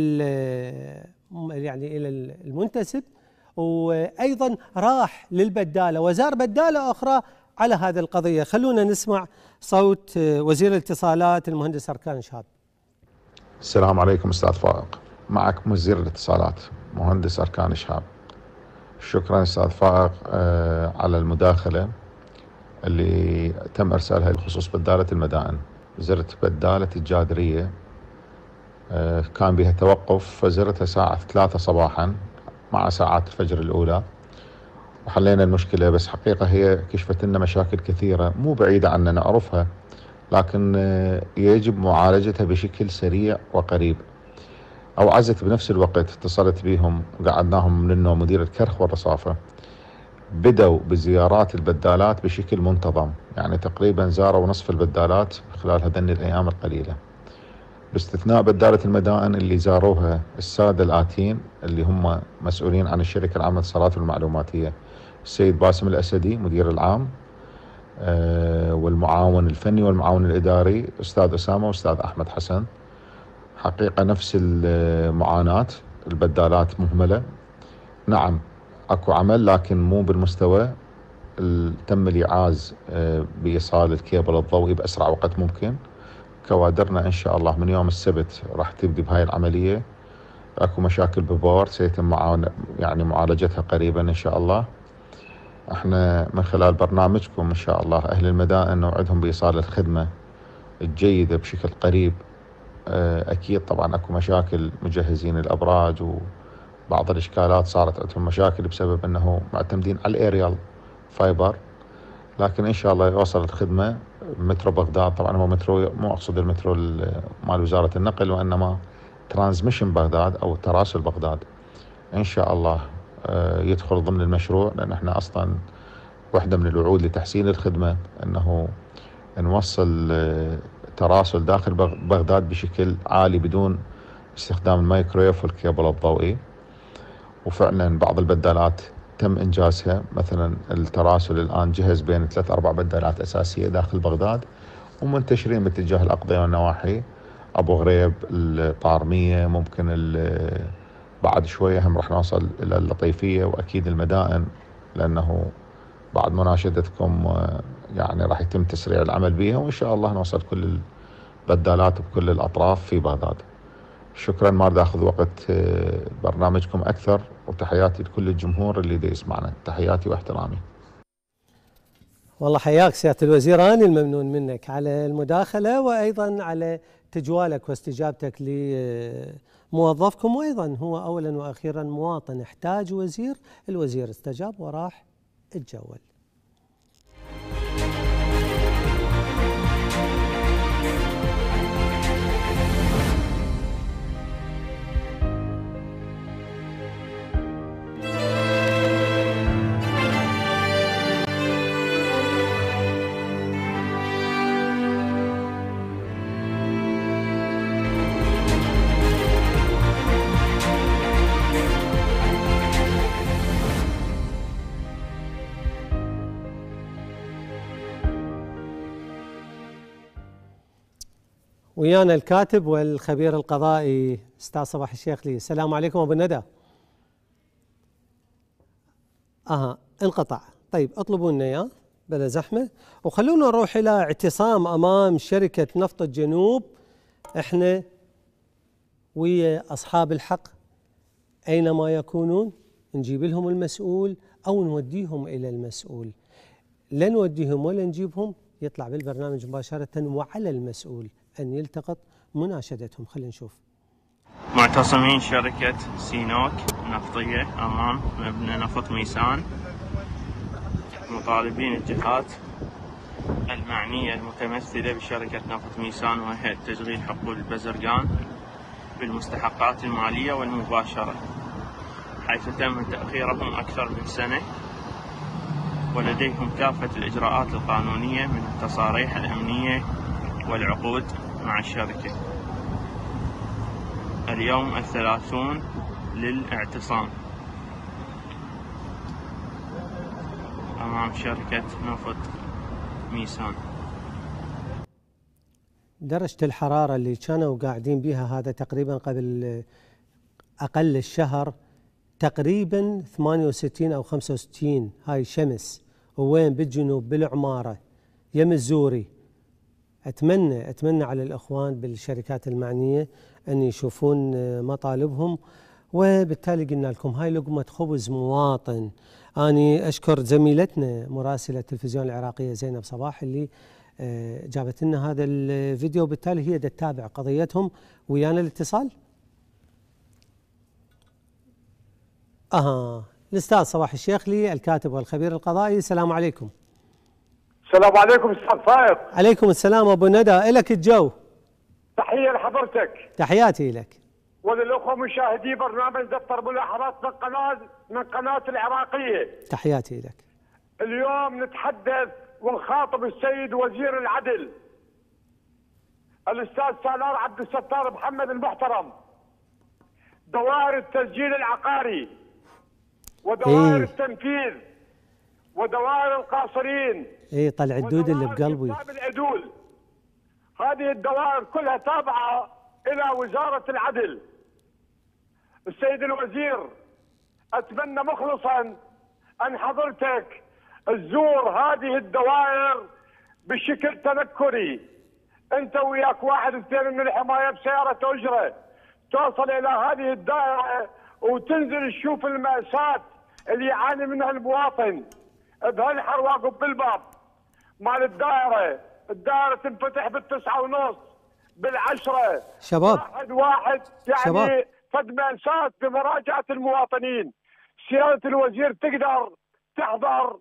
S1: يعني إلى المنتسب، وأيضا راح للبدالة وزار بدالة أخرى على هذه القضية. خلونا نسمع صوت وزير الاتصالات المهندس أركان شهاب.
S11: السلام عليكم أستاذ فائق، معك وزير الاتصالات مهندس أركان شهاب. شكرا أستاذ فائق على المداخلة اللي تم إرسالها بخصوص بدالة المدائن. زرت بدالة الجادرية، كان بها توقف، فزرتها ساعة ثلاثة صباحا مع ساعات الفجر الأولى وحلينا المشكلة. بس حقيقة هي كشفت لنا مشاكل كثيرة مو بعيدة عننا نعرفها، لكن يجب معالجتها بشكل سريع وقريب. أوعزت بنفس الوقت، اتصلت بهم وقعدناهم من النوم مدير الكرخ والرصافة، بدوا بزيارات البدالات بشكل منتظم، يعني تقريبا زاروا نصف البدالات خلال هذين الأيام القليلة، باستثناء بدالة المدائن اللي زاروها السادة الآتين اللي هم مسؤولين عن الشركة العامة للاتصالات والمعلوماتية، السيد باسم الأسدي مدير العام والمعاون الفني والمعاون الإداري أستاذ أسامة وأستاذ أحمد حسن. حقيقة نفس المعاناة، البدالات مهملة، نعم أكو عمل لكن مو بالمستوى. تم الإعاز بإيصال الكيبل الضوئي بأسرع وقت ممكن. كوادرنا إن شاء الله من يوم السبت راح تبدي بهاي العملية. أكو مشاكل ببور سيتم معاون يعني معالجتها قريبا إن شاء الله. احنا من خلال برنامجكم إن شاء الله أهل المدائن نوعدهم بإيصال الخدمة الجيدة بشكل قريب. أكيد طبعا أكو مشاكل، مجهزين الأبراج وبعض الإشكالات صارت عندهم مشاكل بسبب أنه معتمدين على الأريال فايبر، لكن إن شاء الله يوصل الخدمة. مترو بغداد طبعا هو مترو، مو أقصد المترو مال وزارة النقل، وإنما ترانزميشن بغداد أو تراسل بغداد إن شاء الله يدخل ضمن المشروع، لأن احنا أصلا واحدة من الوعود لتحسين الخدمة أنه نوصل تراسل داخل بغداد بشكل عالي بدون استخدام الميكرويف والكيبل الضوئي. وفعلا بعض البدالات تم إنجازها، مثلا التراسل الآن جهز بين ثلاث أربع بدالات أساسية داخل بغداد ومنتشرين باتجاه الأقضية والنواحي، أبو غريب، الطارمية، ممكن بعد شوية هم راح نوصل إلى اللطيفية وأكيد المدائن، لأنه بعد مناشدتكم يعني راح يتم تسريع العمل بها، وإن شاء الله نوصل كل البدالات بكل الأطراف في بغداد. شكرا، ما بدي أخذ وقت برنامجكم أكثر، وتحياتي لكل الجمهور اللي دي يسمعنا، تحياتي واحترامي.
S1: والله حياك سيادة الوزير، أنا الممنون منك على المداخلة وأيضا على تجوالك واستجابتك لموظفكم، وأيضا هو أولا وأخيرا مواطن احتاج وزير، الوزير استجاب وراح اتجول. ويانا الكاتب والخبير القضائي استاذ صباح الشيخ لي. السلام عليكم ابو الندى. اها انقطع. طيب اطلبوا لنا اياه بلا زحمه، وخلونا نروح الى اعتصام امام شركه نفط الجنوب. احنا ويا اصحاب الحق اينما يكونون نجيب لهم المسؤول او نوديهم الى المسؤول، لا نوديهم ولا نجيبهم، يطلع بالبرنامج مباشره وعلى المسؤول أن يلتقط مناشدتهم. خلينا نشوف.
S12: معتصمين شركة سينوك نفطية أمام مبنى نفط ميسان، مطالبين الجهات المعنية المتمثلة بشركة نفط ميسان وهيئة تشغيل حقول البزرقان بالمستحقات المالية والمباشرة، حيث تم تأخيرهم أكثر من سنة ولديهم كافة الإجراءات القانونية من التصاريح الأمنية والعقود مع الشركة. اليوم الثلاثون للاعتصام أمام شركة نفط ميسان.
S1: درجة الحرارة اللي كانوا قاعدين بها هذا تقريبا قبل أقل الشهر تقريبا ثمانية وستين أو خمسة وستين. هاي شمس، وين بالجنوب بالعمارة يم الزوري. أتمنى أتمنى على الأخوان بالشركات المعنية أن يشوفون مطالبهم، وبالتالي قلنا لكم هاي لقمة خبز مواطن. أنا أشكر زميلتنا مراسلة التلفزيون العراقية زينب صباح اللي جابت لنا هذا الفيديو، بالتالي هي تتابع قضيتهم. ويانا الاتصال. اها الاستاذ صباح الشيخلي الكاتب والخبير القضائي. السلام عليكم.
S13: السلام عليكم استاذ فايق.
S1: عليكم السلام ابو ندى. الك الجو.
S13: تحيه لحضرتك.
S1: تحياتي لك
S13: وللاخوه مشاهدي برنامج دفتر ملاحظات من قناه من قناه العراقيه.
S1: تحياتي لك.
S13: اليوم نتحدث ونخاطب السيد وزير العدل الاستاذ سالار عبد الستار محمد المحترم. دوائر التسجيل العقاري ودوائر
S1: إيه؟
S13: التنفيذ ودوائر القاصرين.
S1: اي طلع الدود اللي بقلبي.
S13: العدول. هذه الدوائر كلها تابعه الى وزاره العدل. السيد الوزير اتمنى مخلصا ان حضرتك تزور هذه الدوائر بشكل تنكري، انت وياك واحد اثنين من الحمايه بسياره اجره، توصل الى هذه الدائره وتنزل تشوف المأساة اللي يعاني منها المواطن بهالحر واقف بالباب مال الدائره. الدائره تنفتح بالتسعه ونص بالعشره
S1: شباب
S13: واحد واحد يعني
S1: شباب.
S13: فد مأساة بمراجعه المواطنين. سياده الوزير تقدر تحضر.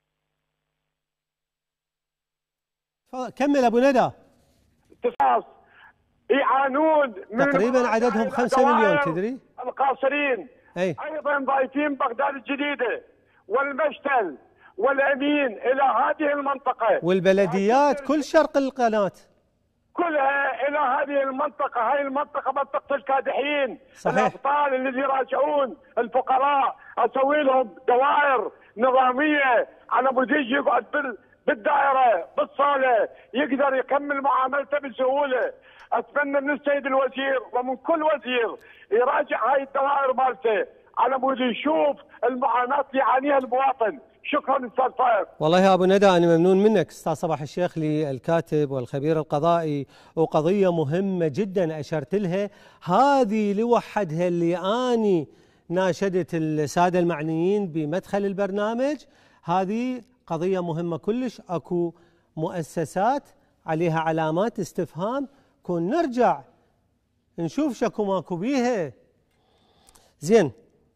S1: كمل ابو ندى.
S13: تصاص يعانون من
S1: تقريبا عددهم خمسة مليون تدري؟
S13: القاصرين.
S1: أي.
S13: ايضا ضايفين بغداد الجديده والمشتل والامين الى هذه المنطقه
S1: والبلديات كل شرق القناه
S13: كلها الى هذه المنطقه. هاي المنطقه منطقه الكادحين.
S1: صحيح.
S13: الاطفال اللي يراجعون الفقراء اسوي لهم دوائر نظاميه على مود يجي يقعد بال بالدائره بالصاله يقدر يكمل معاملته بسهوله. اتمنى من السيد الوزير ومن كل وزير يراجع هاي الدوائر مالته على مود يشوف المعاناه اللي يعانيها المواطن. شكرا استاذ فايق.
S1: والله يا ابو ندى انا ممنون منك استاذ صباح الشيخلي الكاتب والخبير القضائي، وقضيه مهمه جدا اشرت لها. هذه لوحدها اللي اني ناشدت الساده المعنيين بمدخل البرنامج، هذه قضيه مهمه كلش. اكو مؤسسات عليها علامات استفهام، كون نرجع نشوف شكو ماكو بيها. زين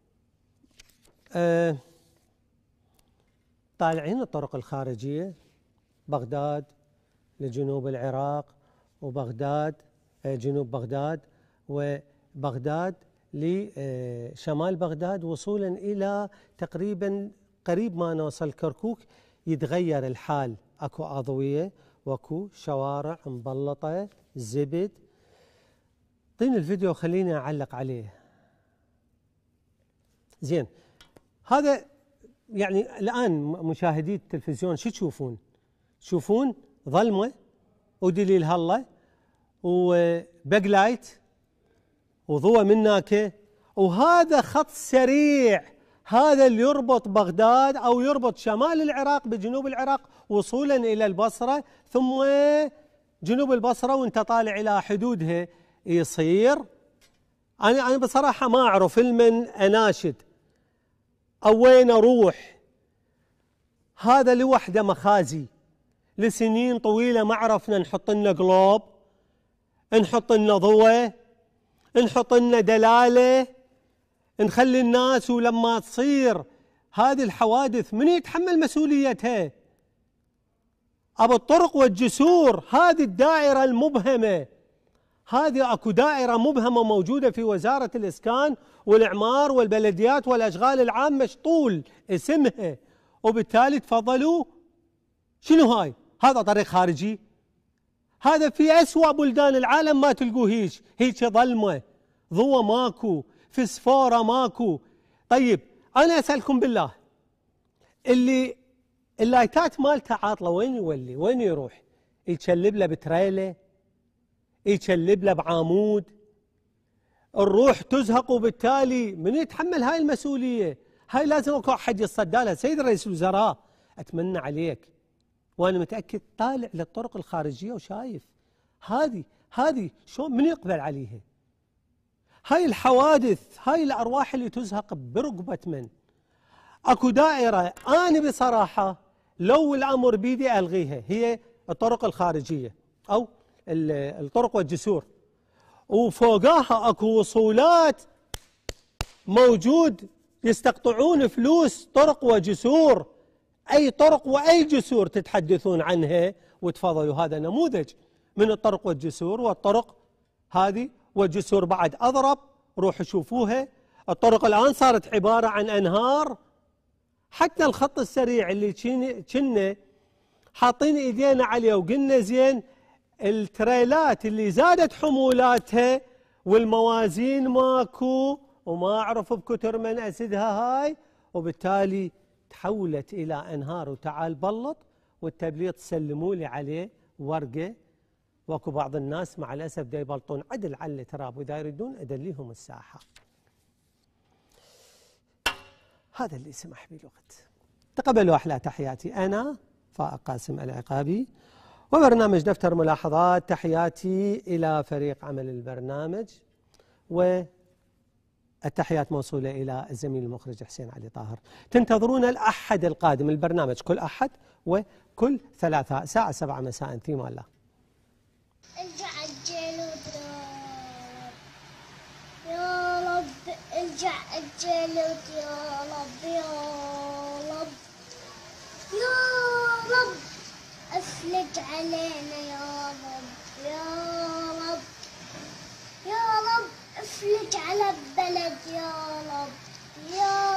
S1: أه طالعين الطرق الخارجية، بغداد لجنوب العراق، وبغداد جنوب بغداد، وبغداد لشمال بغداد، وصولا إلى تقريبا قريب ما نوصل كركوك يتغير الحال. أكو أضوية واكو شوارع مبلطة زبد. طين الفيديو خليني أعلق عليه. زين هذا يعني الآن مشاهدي التلفزيون شو تشوفون؟ تشوفون ظلمة ودليل هالله وباك لايت وضوء مناك، وهذا خط سريع، هذا اللي يربط بغداد أو يربط شمال العراق بجنوب العراق وصولا إلى البصرة، ثم جنوب البصرة وانت طالع إلى حدودها يصير. أنا أنا بصراحة ما أعرف المن أناشد أو وين أروح. هذا لوحده مخازي، لسنين طويلة ما عرفنا نحط لنا قلوب، نحط لنا ضوء، نحط لنا دلالة، نخلي الناس. ولما تصير هذه الحوادث من يتحمل مسؤوليتها؟ أبو الطرق والجسور، هذه الدائرة المبهمة، هذه اكو دائرة مبهمة موجودة في وزارة الإسكان والإعمار والبلديات والأشغال العامة، طول اسمها وبالتالي تفضلوا. شنو هاي؟ هذا طريق خارجي؟ هذا في أسوأ بلدان العالم ما تلقوه هيك، هيك ظلمة، ضوء ماكو، فسفورة ماكو. طيب أنا أسألكم بالله، اللي اللايتات مالته عاطلة وين يولي؟ وين يروح؟ يتشلب له بتريله؟ يتشلب له بعامود؟ الروح تزهق، وبالتالي من يتحمل هاي المسؤولية؟ هاي لازم اكو احد يتصدى لها. سيد رئيس الوزراء اتمنى عليك، وانا متاكد طالع للطرق الخارجيه وشايف هذه هذه شلون من يقبل عليها؟ هاي الحوادث، هاي الارواح اللي تزهق برقبه من؟ اكو دائره انا بصراحه لو الامر بيدي الغيها، هي الطرق الخارجيه او الطرق والجسور، وفوقاها اكو وصولات موجود يستقطعون فلوس طرق وجسور. أي طرق وأي جسور تتحدثون عنها وتفضلوا. هذا نموذج من الطرق والجسور، والطرق هذه والجسور بعد أضرب، روحوا شوفوها. الطرق الآن صارت عبارة عن أنهار. حتى الخط السريع اللي كنا حاطين إيدينا عليه وقلنا زين التريلات اللي زادت حمولاتها والموازين ماكو وما أعرف بكتر من أسدها هاي، وبالتالي تحولت إلى أنهار. وتعال بلط والتبليط سلموا لي عليه ورقة، واكو بعض الناس مع الأسف دا يبلطون عدل على التراب، وإذا يريدون أدليهم الساحة. هذا اللي سمح بي الوقت. تقبلوا أحلى تحياتي، أنا فائق قاسم العقابي وبرنامج دفتر ملاحظات. تحياتي إلى فريق عمل البرنامج، والتحيات موصولة إلى الزميل المخرج حسين علي طاهر. تنتظرون الأحد القادم، البرنامج كل أحد وكل ثلاثاء ساعة سبعة مساء في مان الله.
S14: ارجع الجلود يا رب، ارجع الجلود يا رب يا رب يا رب، افلج علينا يا رب يا رب يا رب، افلج على البلد يا رب يا